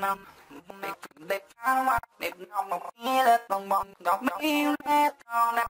Để phá hoa đẹp ngọc ngọc nghe lên bồng bồng ngọc yêu nét con